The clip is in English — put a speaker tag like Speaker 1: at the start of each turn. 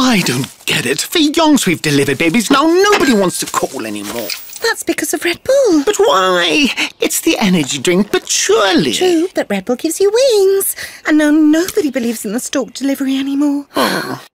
Speaker 1: I don't get it. For yonks we've delivered babies, now nobody wants to call anymore.
Speaker 2: That's because of Red Bull.
Speaker 1: But why? It's the energy drink, but surely...
Speaker 2: True, but Red Bull gives you wings. And now nobody believes in the STORK delivery anymore.